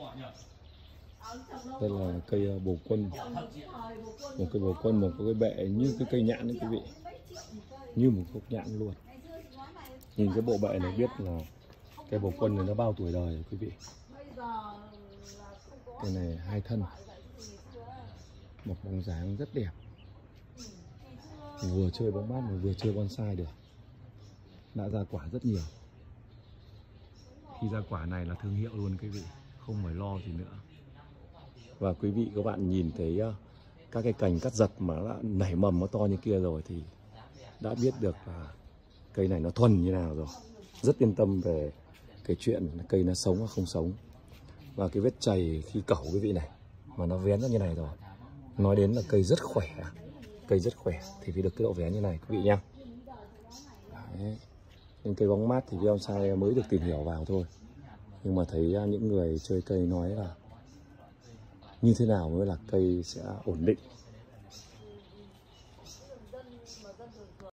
Đây là cây bồ quân, một cây bồ quân mà có cái bệ như cái cây nhãn đấy quý vị, như một gốc nhãn luôn. Nhìn cái bộ bệ này biết là cây bồ quân này nó bao tuổi đời rồi quý vị. Cây này 2 thân, một bóng dáng rất đẹp, vừa chơi bóng mát mà vừa chơi bonsai được. Đã ra quả rất nhiều. Khi ra quả này là thương hiệu luôn quý vị, không phải lo gì nữa. Và quý vị các bạn nhìn thấy các cái cành cắt giật mà đã nảy mầm nó to như kia rồi thì đã biết được là cây này nó thuần như nào rồi. Rất yên tâm về cái chuyện cây nó sống hay không sống. Và cái vết chày khi cẩu quý vị này mà nó vén ra như này rồi, nói đến là cây rất khỏe. Cây rất khỏe thì phải được cái độ vén như này quý vị nhá. Đấy. Nhưng cây bóng mát thì cái bonsai mới được tìm hiểu vào thôi. Nhưng mà thấy những người chơi cây nói là như thế nào mới là cây sẽ ổn định